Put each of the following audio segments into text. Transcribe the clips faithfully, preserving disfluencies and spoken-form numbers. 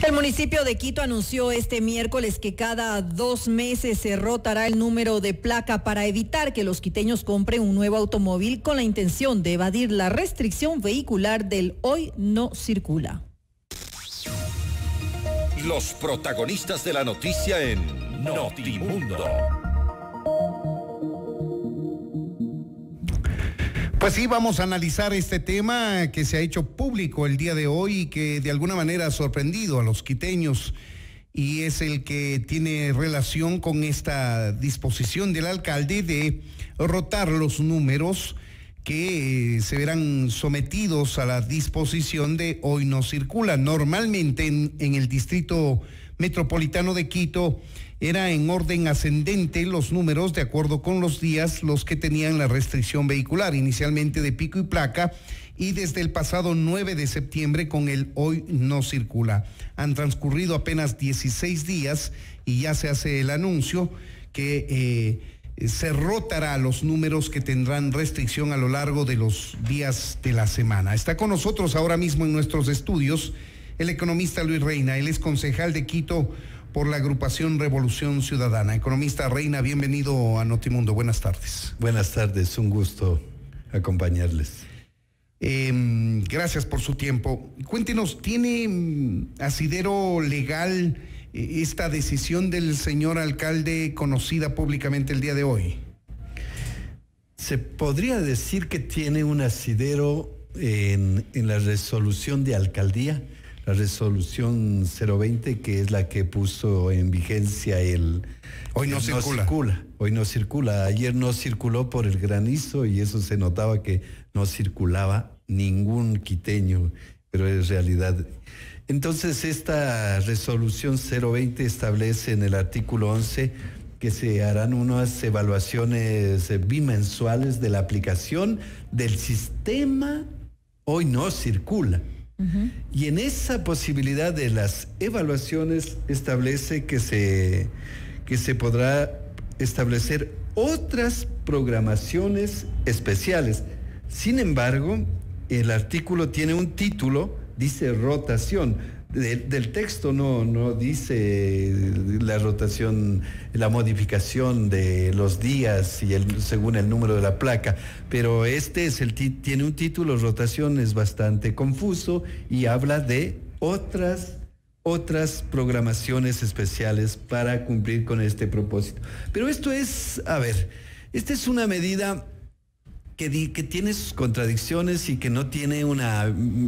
El municipio de Quito anunció este miércoles que cada dos meses se rotará el número de placa para evitar que los quiteños compren un nuevo automóvil con la intención de evadir la restricción vehicular del Hoy No Circula. Los protagonistas de la noticia en Notimundo. Pues sí, vamos a analizar este tema que se ha hecho público el día de hoy y que de alguna manera ha sorprendido a los quiteños, y es el que tiene relación con esta disposición del alcalde de rotar los números que eh, se verán sometidos a la disposición de Hoy No Circula. Normalmente en, en el distrito metropolitano de Quito era en orden ascendente los números de acuerdo con los días los que tenían la restricción vehicular, inicialmente de pico y placa, y desde el pasado nueve de septiembre con el Hoy No Circula. Han transcurrido apenas dieciséis días y ya se hace el anuncio que eh, se rotará los números que tendrán restricción a lo largo de los días de la semana. Está con nosotros ahora mismo en nuestros estudios el economista Luis Reina. Él es concejal de Quito por la agrupación Revolución Ciudadana. Economista Reina, bienvenido a Notimundo. Buenas tardes. Buenas tardes, un gusto acompañarles. Eh, gracias por su tiempo. Cuéntenos, ¿tiene asidero legal eh, esta decisión del señor alcalde conocida públicamente el día de hoy? Se podría decir que tiene un asidero en, en la resolución de alcaldía, la resolución cero veinte, que es la que puso en vigencia el Hoy no, el circula. no circula. Hoy no circula. Ayer no circuló por el granizo y eso se notaba que no circulaba ningún quiteño, pero es realidad. Entonces esta resolución cero veinte establece en el artículo once que se harán unas evaluaciones bimensuales de la aplicación del sistema Hoy No Circula. Uh-huh. Y en esa posibilidad de las evaluaciones establece que se, que se podrá establecer otras programaciones especiales. Sin embargo, el artículo tiene un título, dice rotación. De, del texto no, no dice la rotación, la modificación de los días y el, según el número de la placa, pero este es el tiene un título, rotación, es bastante confuso y habla de otras otras programaciones especiales para cumplir con este propósito. Pero esto es, a ver, esta es una medida Que, di, que tiene sus contradicciones y que no tiene una,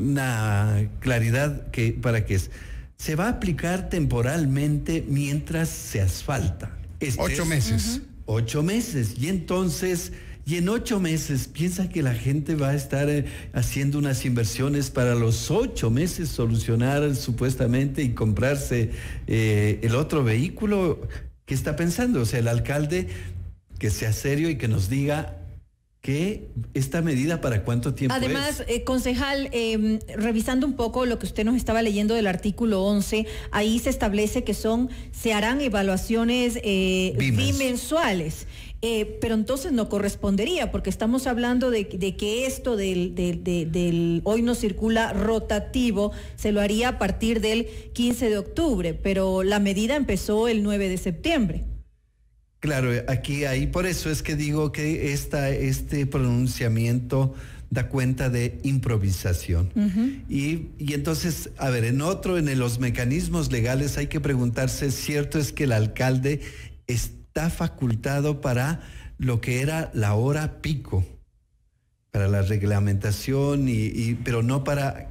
una claridad que, para qué es. Se va a aplicar temporalmente mientras se asfalta. Este ocho es, meses. Uh-huh. Ocho meses. Y entonces, y en ocho meses, piensa que la gente va a estar eh, haciendo unas inversiones para los ocho meses solucionar supuestamente y comprarse eh, el otro vehículo. ¿Qué está pensando? O sea, el alcalde que sea serio y que nos diga que esta medida para cuánto tiempo Además, es. eh, concejal, eh, revisando un poco lo que usted nos estaba leyendo del artículo once, ahí se establece que son, se harán evaluaciones eh, Bimens. bimensuales. Eh, pero entonces no correspondería, porque estamos hablando de, de que esto del, del, del, del Hoy No Circula rotativo se lo haría a partir del quince de octubre, pero la medida empezó el nueve de septiembre. Claro, aquí, ahí, por eso es que digo que esta, este pronunciamiento da cuenta de improvisación. Uh-huh. Y, y entonces, a ver, en otro, en los mecanismos legales hay que preguntarse, cierto es que el alcalde está facultado para lo que era la hora pico, para la reglamentación, y, y, pero no para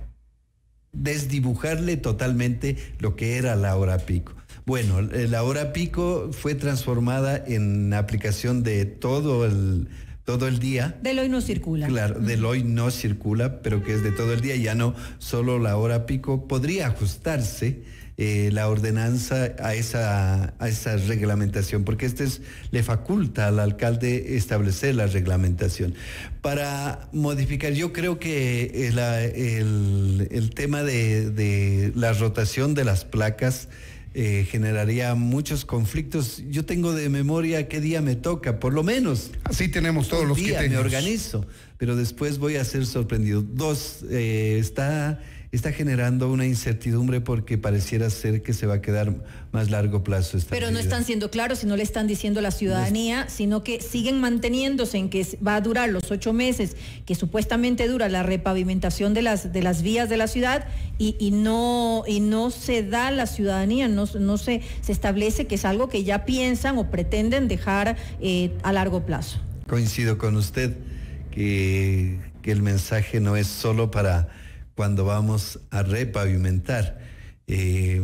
desdibujarle totalmente lo que era la hora pico. Bueno, la hora pico fue transformada en aplicación de todo el, todo el día. Del Hoy No Circula. Claro, uh-huh. Del Hoy No Circula, pero que es de todo el día, ya no solo la hora pico. Podría ajustarse eh, la ordenanza a esa, a esa reglamentación, porque este es, le faculta al alcalde establecer la reglamentación. Para modificar, yo creo que el, el, el tema de, de la rotación de las placas Eh, generaría muchos conflictos. Yo tengo de memoria qué día me toca, por lo menos. Así tenemos todos los días quiteños. me organizo, pero después voy a ser sorprendido. Dos, eh, está está generando una incertidumbre porque pareciera ser que se va a quedar más largo plazo esta Pero medida. no están siendo claros y no le están diciendo a la ciudadanía, no, sino que siguen manteniéndose en que va a durar los ocho meses que supuestamente dura la repavimentación de las de las vías de la ciudad y, y no y no se da a la ciudadanía, no, no se, se establece que es algo que ya piensan o pretenden dejar eh, a largo plazo. Coincido con usted que, que el mensaje no es solo para cuando vamos a repavimentar. Eh,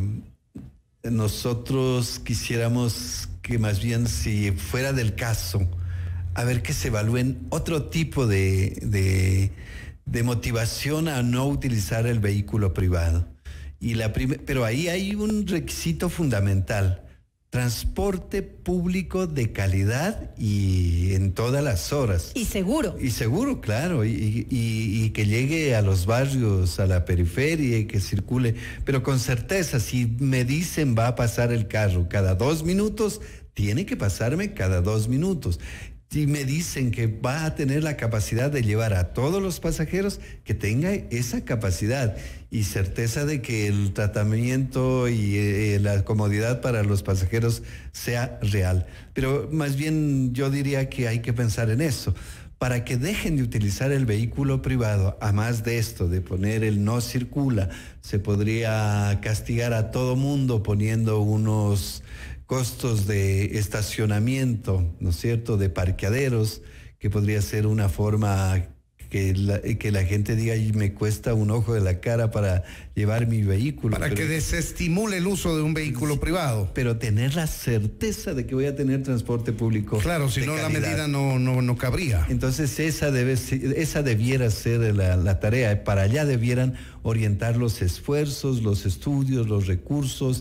nosotros quisiéramos que más bien, si fuera del caso, a ver que se evalúen otro tipo de, de, de motivación a no utilizar el vehículo privado. Y la prim- pero ahí hay un requisito fundamental: transporte público de calidad y en todas las horas. Y seguro. Y seguro, claro, y, y, y que llegue a los barrios, a la periferia y que circule, pero con certeza. Si me dicen va a pasar el carro cada dos minutos, tiene que pasarme cada dos minutos. Si me dicen que va a tener la capacidad de llevar a todos los pasajeros, que tenga esa capacidad y certeza de que el tratamiento y eh, la comodidad para los pasajeros sea real. Pero más bien yo diría que hay que pensar en eso. Para que dejen de utilizar el vehículo privado, a más de esto, de poner el no circula, se podría castigar a todo mundo poniendo unos costos de estacionamiento, ¿no es cierto?, de parqueaderos, que podría ser una forma que la, que la gente diga, y me cuesta un ojo de la cara para llevar mi vehículo. Para pero, que desestimule el uso de un vehículo sí, privado. Pero tener la certeza de que voy a tener transporte público. Claro, si no, la medida no, no, no cabría. Entonces esa, debe, esa debiera ser la, la tarea. Para allá debieran orientar los esfuerzos, los estudios, los recursos,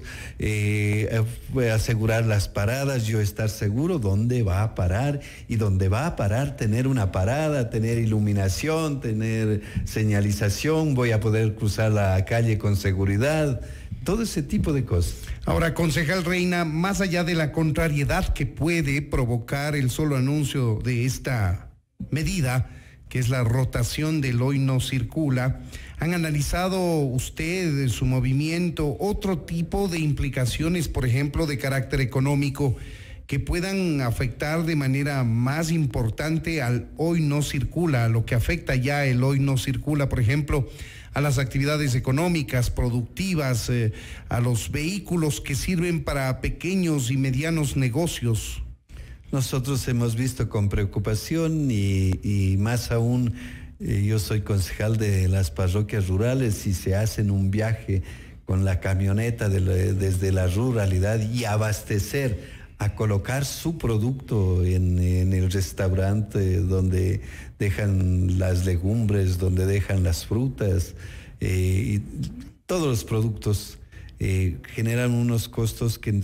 eh, asegurar las paradas, yo estar seguro dónde va a parar, y dónde va a parar tener una parada, tener iluminación, tener señalización, voy a poder cruzar la calle con seguridad, todo ese tipo de cosas. Ahora, concejal Reina, más allá de la contrariedad que puede provocar el solo anuncio de esta medida, que es la rotación del hoy no circula, ¿han analizado usted, su movimiento, otro tipo de implicaciones, por ejemplo, de carácter económico, que puedan afectar de manera más importante al hoy no circula, a lo que afecta ya el hoy no circula, por ejemplo, a las actividades económicas, productivas, eh, a los vehículos que sirven para pequeños y medianos negocios? Nosotros hemos visto con preocupación y, y más aún, eh, yo soy concejal de las parroquias rurales, y se hacen un viaje con la camioneta de la, desde la ruralidad y abastecer, a colocar su producto en, en el restaurante donde dejan las legumbres, donde dejan las frutas, eh, y todos los productos eh, generan unos costos que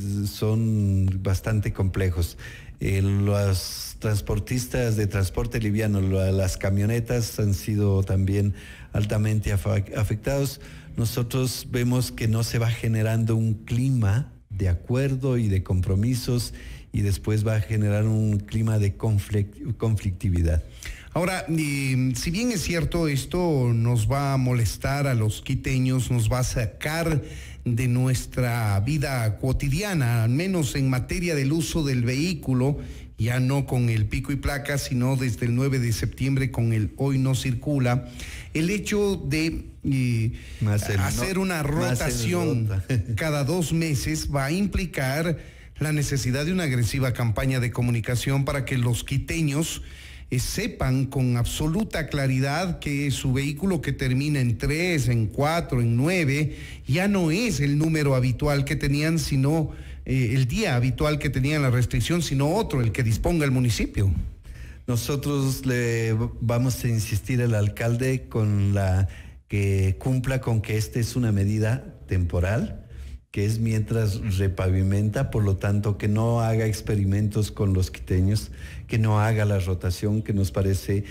son bastante complejos. Eh, los transportistas de transporte liviano, las camionetas han sido también altamente afectados. Nosotros vemos que no se va generando un clima de acuerdo y de compromisos, y después va a generar un clima de conflict, conflictividad. Ahora, eh, si bien es cierto, esto nos va a molestar a los quiteños, nos va a sacar de nuestra vida cotidiana, al menos en materia del uso del vehículo, ya no con el pico y placa, sino desde el nueve de septiembre con el hoy no circula, el hecho de eh, hacer no, una rotación cada dos meses va a implicar la necesidad de una agresiva campaña de comunicación para que los quiteños eh, sepan con absoluta claridad que su vehículo que termina en tres, en cuatro, en nueve, ya no es el número habitual que tenían, sino eh, el día habitual que tenían la restricción, sino otro, el que disponga el municipio. Nosotros le vamos a insistir al alcalde con la que cumpla con que esta es una medida temporal, que es mientras repavimenta, por lo tanto que no haga experimentos con los quiteños, que no haga la rotación, que nos parece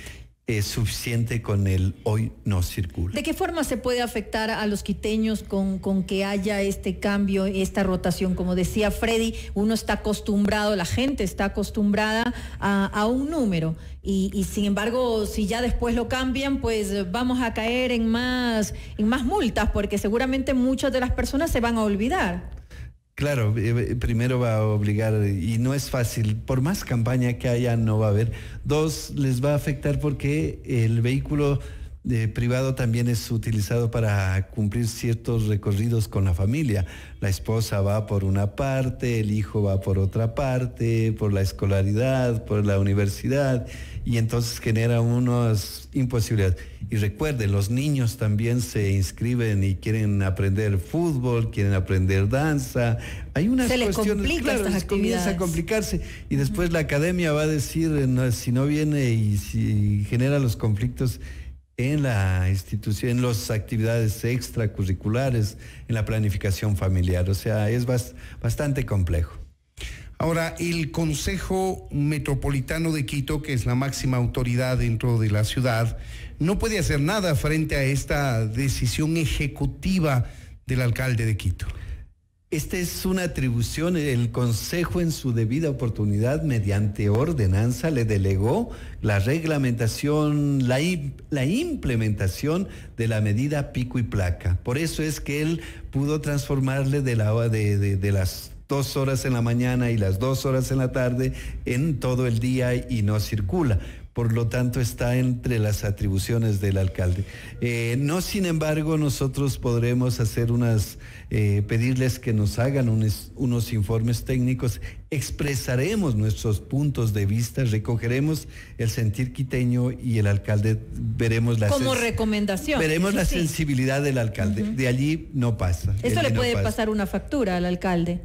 es suficiente con el hoy no circula. ¿De qué forma se puede afectar a los quiteños con, con que haya este cambio, esta rotación? Como decía Freddy, uno está acostumbrado, la gente está acostumbrada a, a un número y, y sin embargo, si ya después lo cambian, pues vamos a caer en más, en más multas, porque seguramente muchas de las personas se van a olvidar. Claro, eh, primero va a obligar, y no es fácil, por más campaña que haya no va a haber. Dos, les va a afectar porque el vehículo eh, privado también es utilizado para cumplir ciertos recorridos con la familia. La esposa va por una parte, el hijo va por otra parte, por la escolaridad, por la universidad, y entonces genera unas imposibilidades. Y recuerden, los niños también se inscriben y quieren aprender fútbol, quieren aprender danza. Hay unas se les cuestiones, complica claro, estas les comienza a actividades. complicarse. Y después uh-huh. la academia va a decir, no, si no viene y si genera los conflictos en la institución, en las actividades extracurriculares, en la planificación familiar. O sea, es bas, bastante complejo. Ahora, el Consejo Metropolitano de Quito, que es la máxima autoridad dentro de la ciudad, no puede hacer nada frente a esta decisión ejecutiva del alcalde de Quito. Esta es una atribución, el Consejo en su debida oportunidad, mediante ordenanza, le delegó la reglamentación, la, la implementación de la medida pico y placa. Por eso es que él pudo transformarle de, la, de, de, de las dos horas en la mañana y las dos horas en la tarde en todo el día y no circula. Por lo tanto, está entre las atribuciones del alcalde. Eh, no, sin embargo, nosotros podremos hacer unas, eh, pedirles que nos hagan unos, unos informes técnicos, expresaremos nuestros puntos de vista, recogeremos el sentir quiteño y el alcalde veremos la como recomendación. Veremos la sí. sensibilidad del alcalde. Uh-huh. De allí no pasa. Esto le puede no pasa. pasar una factura al alcalde.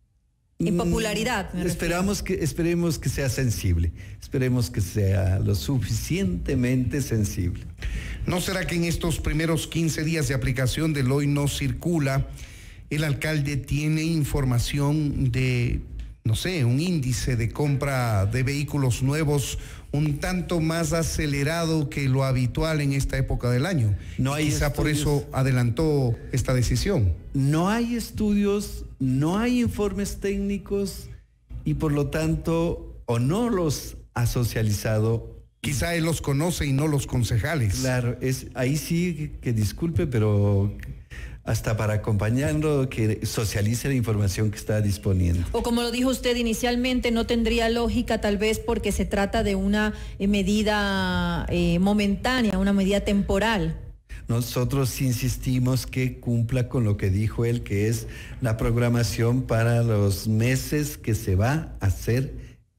En popularidad. Me Esperamos que, esperemos que sea sensible, esperemos que sea lo suficientemente sensible. ¿No será que en estos primeros quince días de aplicación del hoy no circula, el alcalde tiene información de, no sé, un índice de compra de vehículos nuevos un tanto más acelerado que lo habitual en esta época del año? No hay Quizá estudios. Por eso adelantó esta decisión. No hay estudios, no hay informes técnicos y por lo tanto o no los ha socializado. Quizá él los conoce y no los concejales. Claro, es ahí sí que disculpe, pero hasta para acompañarlo, que socialice la información que está disponiendo. O como lo dijo usted inicialmente, no tendría lógica tal vez porque se trata de una eh, medida eh, momentánea, una medida temporal. Nosotros insistimos que cumpla con lo que dijo él, que es la programación para los meses que se va a hacer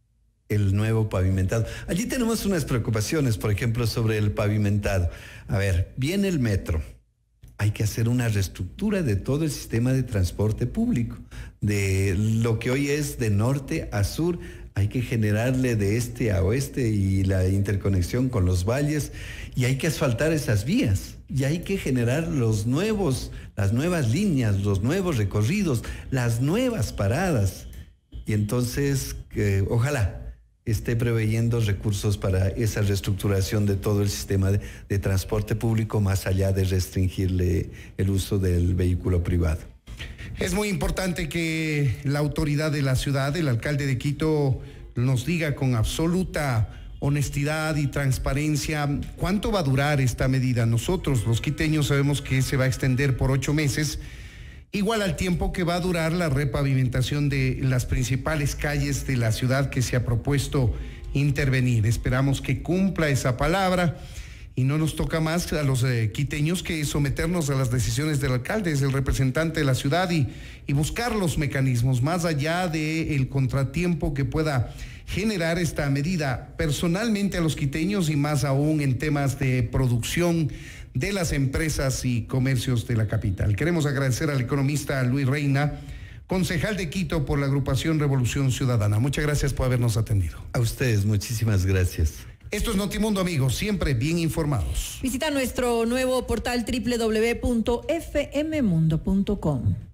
el nuevo pavimentado. Allí tenemos unas preocupaciones, por ejemplo, sobre el pavimentado. A ver, viene el metro. Hay que hacer una reestructura de todo el sistema de transporte público. De lo que hoy es de norte a sur, hay que generarle de este a oeste y la interconexión con los valles, y hay que asfaltar esas vías, y hay que generar los nuevos, las nuevas líneas, los nuevos recorridos, las nuevas paradas. Y entonces, eh, ojalá esté preveyendo recursos para esa reestructuración de todo el sistema de, de transporte público, más allá de restringirle el uso del vehículo privado. Es muy importante que la autoridad de la ciudad, el alcalde de Quito, nos diga con absoluta honestidad y transparencia cuánto va a durar esta medida. Nosotros, los quiteños, sabemos que se va a extender por ocho meses, igual al tiempo que va a durar la repavimentación de las principales calles de la ciudad que se ha propuesto intervenir. Esperamos que cumpla esa palabra y no nos toca más a los eh, quiteños que someternos a las decisiones del alcalde, es el representante de la ciudad, y, y buscar los mecanismos más allá del contratiempo que pueda generar esta medida personalmente a los quiteños y más aún en temas de producción de las empresas y comercios de la capital. Queremos agradecer al economista Luis Reina, concejal de Quito por la agrupación Revolución Ciudadana. Muchas gracias por habernos atendido. A ustedes, muchísimas gracias. Esto es Notimundo, amigos, siempre bien informados. Visita nuestro nuevo portal doble u doble u doble u punto f m mundo punto com.